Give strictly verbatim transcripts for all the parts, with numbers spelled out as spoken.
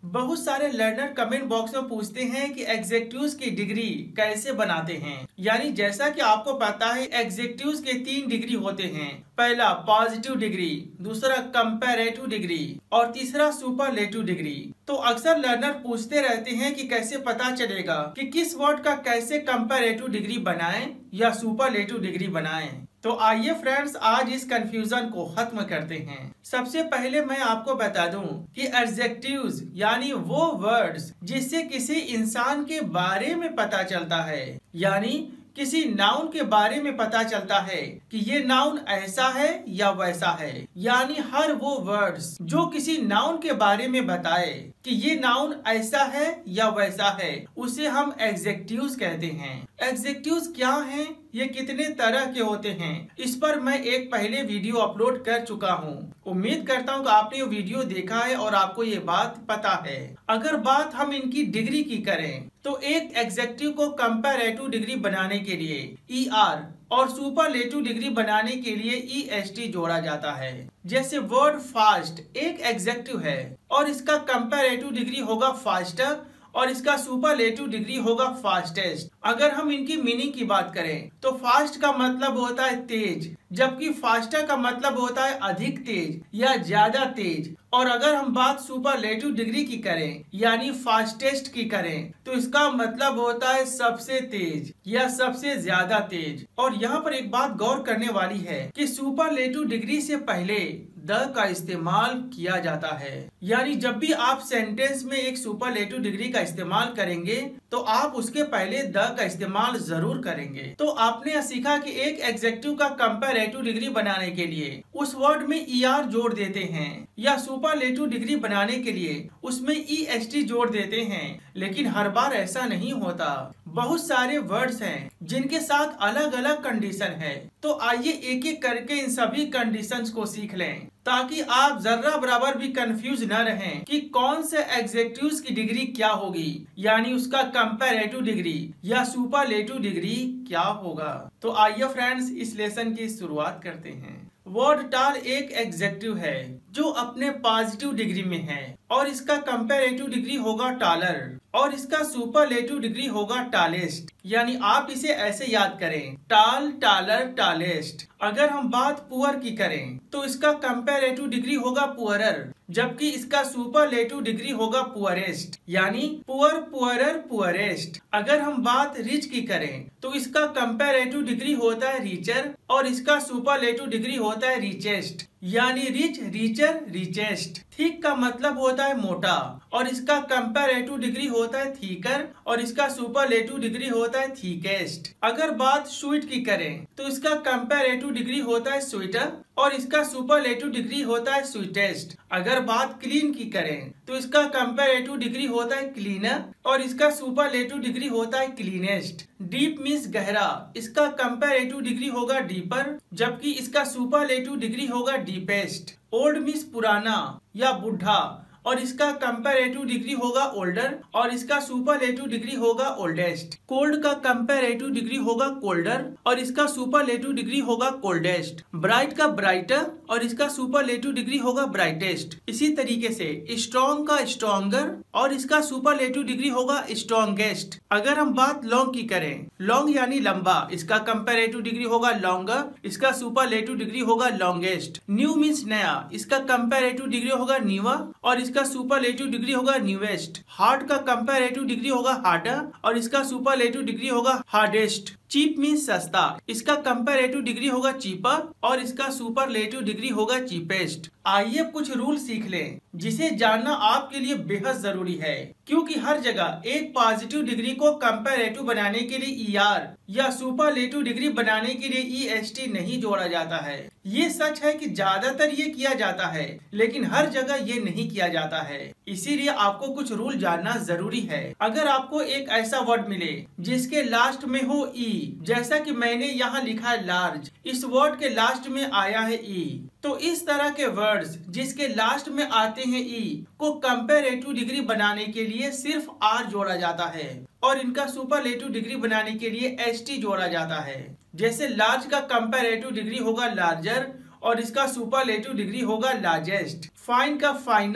बहुत सारे learner comment box में पूछते हैं कि एग्जेक्टिव्स की डिग्री कैसे बनाते हैं। यानी जैसा कि आपको पता है एग्जेक्टिव्स के तीन डिग्री होते हैं। पहला पॉजिटिव डिग्री, दूसरा कंपैरेटिव डिग्री और तीसरा सुपरलेटिव डिग्री। तो अक्सर लर्नर पूछते रहते हैं कि कैसे पता चलेगा कि किस वर्ड का कैसे कंपैरेटिव डिग्री बनाएं या सुपरलेटिव डिग्री बनाएं। तो आइए फ्रेंड्स आज इस कंफ्यूजन को खत्म करते हैं। सबसे पहले मैं आपको बता दूं कि एडजेक्टिव्स यानी वो वर्ड्स जिससे किसी इंसान के बारे में पता चलता है, यानी किसी नाउन के बारे में पता चलता है कि ये नाउन ऐसा है या वैसा है। यानी हर वो वर्ड्स जो किसी नाउन के बारे में बताए कि ये नाउन ऐसा है या वैसा है, उसे हम एडजेक्टिव्स कहते हैं। एडजेक्टिव्स क्या हैं, ये कितने तरह के होते हैं, इस पर मैं एक पहले वीडियो अपलोड कर चुका हूँ। उम्मीद करता हूँ कि आपने ये वीडियो देखा है और आपको ये बात पता है। अगर बात हम इनकी डिग्री की करें तो एक एडजेक्टिव को कंपैरेटिव डिग्री बनाने के लिए ई आर और सुपरलेटिव डिग्री बनाने के लिए ई एस टी जोड़ा जाता है। जैसे वर्ड फास्ट एक एडजेक्टिव है और इसका कंपैरेटिव डिग्री होगा फास्टर और इसका सुपरलेटिव डिग्री होगा फास्टेस्ट। अगर हम इनकी मीनिंग की बात करें तो फास्ट का मतलब होता है तेज, जबकि फास्टर का मतलब होता है अधिक तेज या ज्यादा तेज। और अगर हम बात सुपरलेटिव डिग्री की करें यानी फास्टेस्ट की करें तो इसका मतलब होता है सबसे तेज या सबसे ज्यादा तेज। और यहाँ पर एक बात गौर करने वाली है कि सुपरलेटिव डिग्री से पहले द का इस्तेमाल किया जाता है। यानी जब भी आप सेंटेंस में एक सुपरलेटिव डिग्री का इस्तेमाल करेंगे तो आप उसके पहले द का इस्तेमाल जरूर करेंगे। तो आपने सीखा कि एक एडजेक्टिव का कंपैरेटिव डिग्री बनाने के लिए उस वर्ड में ई आर जोड़ देते हैं या सुपरलेटिव डिग्री बनाने के लिए उसमें ई एस टी जोड़ देते हैं। लेकिन हर बार ऐसा नहीं होता। बहुत सारे वर्ड्स हैं जिनके साथ अलग अलग कंडीशन है। तो आइए एक एक करके इन सभी कंडीशंस को सीख लें ताकि आप जर्रा बराबर भी कंफ्यूज न रहें कि कौन से एडजेक्टिव्स की डिग्री क्या होगी, यानी उसका कंपैरेटिव डिग्री या सुपरलेटिव डिग्री क्या होगा। तो आइए फ्रेंड्स इस लेसन की शुरुआत करते हैं। वर्ड टाल एक एडजेक्टिव है जो अपने पॉजिटिव डिग्री में है और इसका कंपैरेटिव डिग्री होगा टालर और इसका सुपरलेटिव डिग्री होगा टालेस्ट। यानी आप इसे ऐसे याद करें, टाल, टालर, टालेस्ट। अगर हम बात पुअर की करें तो इसका कंपैरेटिव डिग्री होगा पुअरर, जबकि इसका सुपरलेटिव डिग्री होगा पुअरेस्ट। यानी पुअर, पुअरर, पुअरेस्ट। अगर हम बात रिच की करें तो इसका कंपैरेटिव डिग्री होता है रिचर और इसका सुपरलेटिव डिग्री होता है रिचेस्ट। यानी रिच, रिचर, रिचेस्ट। थिक का मतलब होता है मोटा और इसका कंपैरेटिव डिग्री होता है थीकर और इसका सुपरलेटिव डिग्री होता है थीकेस्ट। अगर बात स्वीट की करें तो इसका कंपैरेटिव डिग्री होता है स्वीटर और इसका सुपरलेटिव डिग्री होता है स्वीटेस्ट। अगर बात क्लीन की करें तो इसका कंपैरेटिव डिग्री होता है क्लीनर और इसका सुपरलेटिव डिग्री होता है क्लीनेस्ट। डीप मीन्स गहरा, इसका कंपैरेटिव डिग्री होगा डीपर, जबकि इसका सुपरलेटिव डिग्री होगा डीपेस्ट। ओल्ड मीन्स पुराना या बुढ़ा और इसका कंपैरेटिव डिग्री होगा ओल्डर और इसका सुपरलेटिव डिग्री होगा ओल्डेस्ट। कोल्ड का कंपैरेटिव डिग्री होगा कोल्डर और इसका सुपरलेटिव डिग्री होगा कोल्डेस्ट। ब्राइट का ब्राइटर और इसका सुपरलेटिव डिग्री होगा ब्राइटेस्ट। इसी तरीके से स्ट्रॉन्ग का स्ट्रॉन्गर और इसका सुपरलेटिव डिग्री होगा स्ट्रॉन्गेस्ट। अगर हम बात लॉन्ग की करें, लॉन्ग यानी लंबा, इसका कंपैरेटिव डिग्री होगा लॉन्गर, इसका सुपरलेटिव डिग्री होगा लॉन्गेस्ट। न्यू मीन्स नया, इसका कंपैरेटिव डिग्री होगा न्यूअर और इसका सुपरलेटिव डिग्री होगा न्यूएस्ट। हार्ड का कंपैरेटिव डिग्री होगा हार्डर और इसका सुपरलेटिव डिग्री होगा हार्डेस्ट। चीप मीन्स सस्ता, इसका कंपैरेटिव डिग्री होगा चीपर और इसका सुपरलेटिव डिग्री होगा चीपेस्ट। आइए कुछ रूल सीख लें जिसे जानना आपके लिए बेहद जरूरी है, क्योंकि हर जगह एक पॉजिटिव डिग्री को कंपैरेटिव बनाने के लिए ई आर या सुपरलेटिव डिग्री बनाने के लिए ई एस टी नहीं जोड़ा जाता है। ये सच है कि ज्यादातर ये किया जाता है, लेकिन हर जगह ये नहीं किया जाता है। इसीलिए आपको कुछ रूल जानना जरूरी है। अगर आपको एक ऐसा वर्ड मिले जिसके लास्ट में हो ई, जैसा कि मैंने यहाँ लिखा है लार्ज, इस वर्ड के लास्ट में आया है ई, तो इस तरह के वर्ड्स जिसके लास्ट में आते हैं ई को कंपैरेटिव डिग्री बनाने के लिए सिर्फ आर जोड़ा जाता है और इनका सुपरलेटिव डिग्री बनाने के लिए एस टी जोड़ा जाता है। जैसे लार्ज का कंपैरेटिव डिग्री होगा लार्जर और इसका सुपरलेटिव डिग्री होगा लार्जेस्ट। फाइन का फाइनर,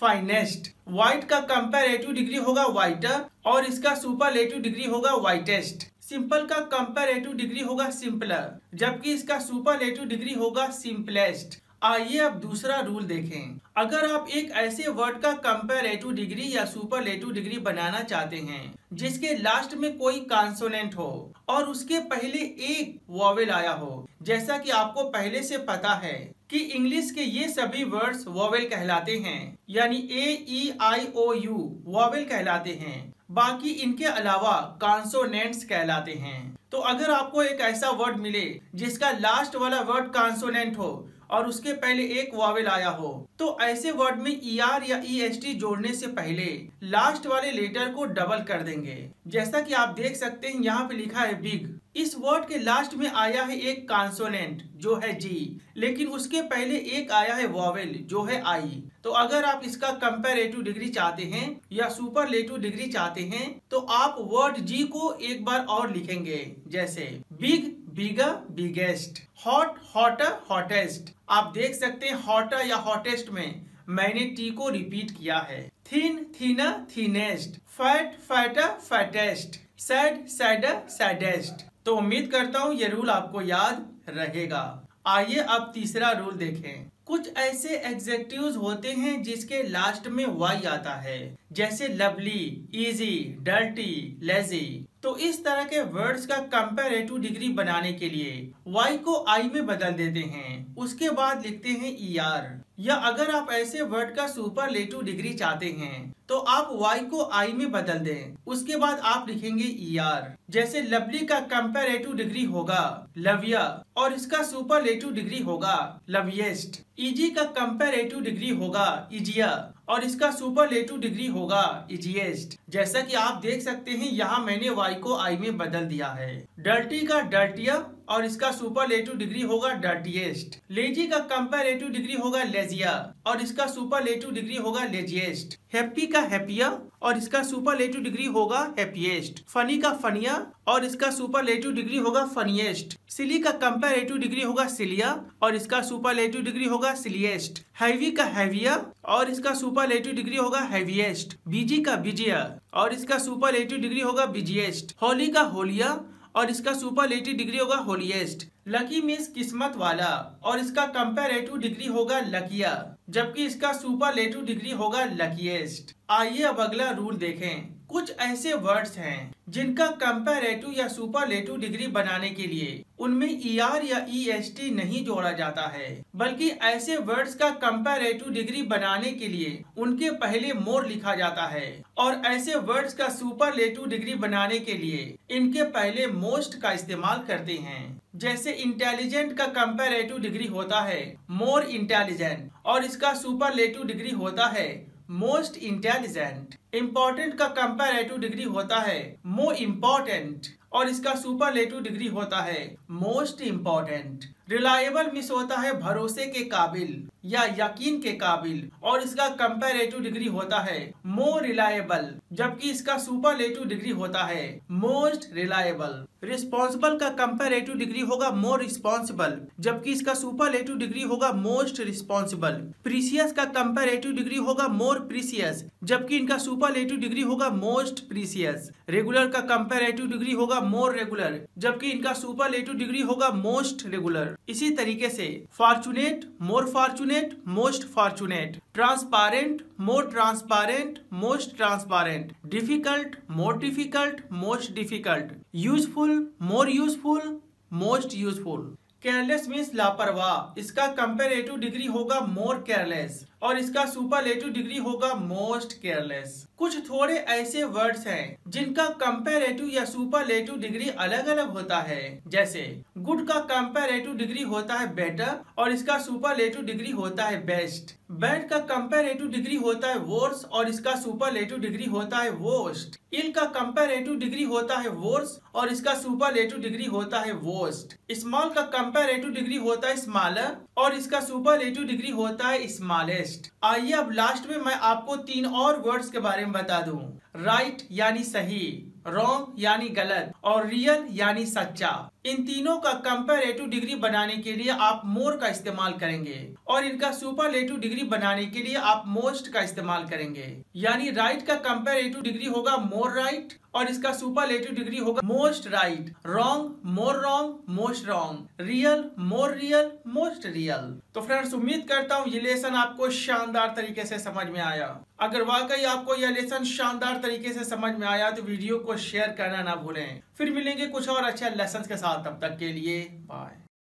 फाइनेस्ट। व्हाइट का कंपैरेटिव डिग्री होगा व्हाइटर और इसका सुपरलेटिव डिग्री होगा व्हाइटेस्ट। सिंपल का कंपैरेटिव डिग्री होगा सिंपलर, जबकि इसका सुपरलेटिव डिग्री होगा सिंपलेस्ट। आइए अब दूसरा रूल देखें। अगर आप एक ऐसे वर्ड का कंपैरेटिव डिग्री या सुपरलेटिव डिग्री बनाना चाहते हैं जिसके लास्ट में कोई कॉन्सोनेंट हो और उसके पहले एक वॉवेल आया हो, जैसा कि आपको पहले से पता है कि इंग्लिश के ये सभी वर्ड्स वॉवेल कहलाते हैं, यानी ए ई आई ओ यू वॉवेल कहलाते हैं, बाकी इनके अलावा कॉन्सोनेंट्स कहलाते हैं। तो अगर आपको एक ऐसा वर्ड मिले जिसका लास्ट वाला वर्ड कॉन्सोनेंट हो और उसके पहले एक वॉवेल आया हो, तो ऐसे वर्ड में ई आर या ई एस टी जोड़ने से पहले लास्ट वाले लेटर को डबल कर देंगे। जैसा कि आप देख सकते हैं यहाँ पे लिखा है बिग। इस वर्ड के लास्ट में आया है एक कॉन्सोनेंट जो है जी, लेकिन उसके पहले एक आया है वॉवेल जो है आई। तो अगर आप इसका कंपैरेटिव डिग्री चाहते हैं या सुपरलेटिव डिग्री चाहते हैं तो आप वर्ड जी को एक बार और लिखेंगे, जैसे big bigger biggest, hot hotter hottest. आप देख सकते हैं हॉटर या हॉटेस्ट में मैंने टी को रिपीट किया है। Thin thinner thinnest, fat fatter fattest, sad sadder saddest. तो उम्मीद करता हूँ ये रूल आपको याद रहेगा। आइए अब तीसरा रूल देखें। कुछ ऐसे एडजेक्टिव्स होते हैं जिसके लास्ट में वाई आता है, जैसे लवली, इजी, डर्टी, लेजी। तो इस तरह के वर्ड्स का कंपैरेटिव डिग्री बनाने के लिए वाई को आई में बदल देते हैं, उसके बाद लिखते हैं ई आर। या अगर आप ऐसे वर्ड का सुपरलेटिव डिग्री चाहते हैं तो आप वाई को आई में बदल दें, उसके बाद आप लिखेंगे ई आर। जैसे लवली का कंपैरेटिव डिग्री होगा लविया और इसका सुपरलेटिव डिग्री होगा लविएस्ट। इजी का कंपैरेटिव डिग्री होगा इजिया और इसका सुपरलेटिव डिग्री होगा इजिएस्ट। जैसा कि आप देख सकते हैं यहाँ मैंने वाई को आई में बदल दिया है। डर्टी का डर्टिया और इसका सुपरलेटिव डिग्री होगा डर्टीएस्ट। लेजी का कंपैरेटिव डिग्री होगा लेजिया और इसका सुपरलेटिव डिग्री होगा लेजिएस्ट। हैप्पी का हैप्पिया और इसका सुपरलेटिव डिग्री होगा हैप्पीएस्ट। फनी का फनिया और इसका सुपरलेटिव डिग्री होगा फनीएस्ट। सिली का कंपैरेटिव डिग्री होगा सिलिया और इसका सुपरलेटिव डिग्री होगा सिलिएस्ट। हैवी का हैविया और इसका सुपरलेटिव डिग्री होगा हैवीएस्ट। बीजी का बिजिया और इसका सुपरलेटिव डिग्री होगा बिजिएस्ट। होली का होलिया और इसका सुपरलेटिव डिग्री होगा होलीएस्ट। लकी मीन्स किस्मत वाला और इसका कंपैरेटिव डिग्री होगा लकिया, जबकि इसका सुपरलेटिव डिग्री होगा लकीएस्ट। आइए अब अगला रूल देखें। कुछ ऐसे वर्ड्स हैं जिनका कंपैरेटिव या सुपरलेटिव डिग्री बनाने के लिए उनमें ई आर या ई एस टी नहीं जोड़ा जाता है, बल्कि ऐसे वर्ड्स का कंपैरेटिव डिग्री बनाने के लिए उनके पहले मोर लिखा जाता है और ऐसे वर्ड्स का सुपरलेटिव डिग्री बनाने के लिए इनके पहले मोस्ट का इस्तेमाल करते हैं। जैसे इंटेलिजेंट का कंपैरेटिव डिग्री होता है मोर इंटेलिजेंट और इसका सुपरलेटिव डिग्री होता है मोस्ट इंटेलिजेंट। इम्पोर्टेंट का कंपैरेटिव डिग्री होता है मोर इम्पोर्टेंट और इसका सुपरलेटिव डिग्री होता है मोस्ट इम्पोर्टेंट। रिलायबल मिस होता है भरोसे के काबिल या यकीन के काबिल और इसका कंपैरेटिव डिग्री होता है मोर रिलायबल, जबकि इसका सुपरलेटिव डिग्री होता है मोस्ट रिलायबल। रिस्पॉन्सिबल का कंपैरेटिव डिग्री होगा मोर रिस्पॉन्सिबल, जबकि इसका सुपरलेटिव डिग्री होगा मोस्ट रिस्पॉन्सिबल। प्रीसियस का कंपैरेटिव डिग्री होगा मोर प्रीसियस, जबकि इनका सुपरलेटिव डिग्री होगा मोस्ट प्रीसियस। रेगुलर का कंपैरेटिव डिग्री होगा मोर रेगुलर, जबकि इनका सुपरलेटिव डिग्री होगा मोस्ट रेगुलर। इसी तरीके से fortunate more fortunate most fortunate. Transparent more transparent most transparent. Difficult more difficult most difficult. Useful more useful most useful. Careless means लापरवाह, इसका कंपैरेटिव डिग्री होगा मोर केयरलेस और इसका सुपरलेटिव डिग्री होगा मोस्ट केयरलेस। कुछ थोड़े ऐसे वर्ड्स हैं जिनका कंपैरेटिव या सुपरलेटिव डिग्री अलग अलग होता है, जैसे गुड का कंपैरेटिव डिग्री होता है बेटर और इसका सुपरलेटिव डिग्री होता है बेस्ट। बैड का कंपैरेटिव डिग्री होता है वर्स और इसका सुपरलेटिव डिग्री होता है वर्स्ट। इल का कंपैरेटिव डिग्री होता है वर्स और इसका सुपरलेटिव डिग्री होता है वर्स्ट। स्मॉल का कंपैरेटिव डिग्री होता है स्मॉलर और इसका सुपरलेटिव डिग्री होता है स्मॉलेस्ट। आइए अब लास्ट में मैं आपको तीन और वर्ड्स के बारे में बता दूं। राइट यानी सही, रॉन्ग यानी गलत और रियल यानी सच्चा। इन तीनों का कंपैरेटिव डिग्री बनाने के लिए आप मोर का इस्तेमाल करेंगे और इनका सुपरलेटिव डिग्री बनाने के लिए आप मोस्ट का इस्तेमाल करेंगे। यानी राइट का कंपैरेटिव डिग्री होगा मोर राइट और इसका सुपरलेटिव डिग्री होगा most right, wrong more wrong, most wrong, real more real, most real. तो फ्रेंड्स, उम्मीद करता हूँ ये लेसन आपको शानदार तरीके से समझ में आया। अगर वाकई आपको यह लेसन शानदार तरीके से समझ में आया तो वीडियो को शेयर करना ना भूलें। फिर मिलेंगे कुछ और अच्छे लेसन के साथ, तब तक के लिए बाय।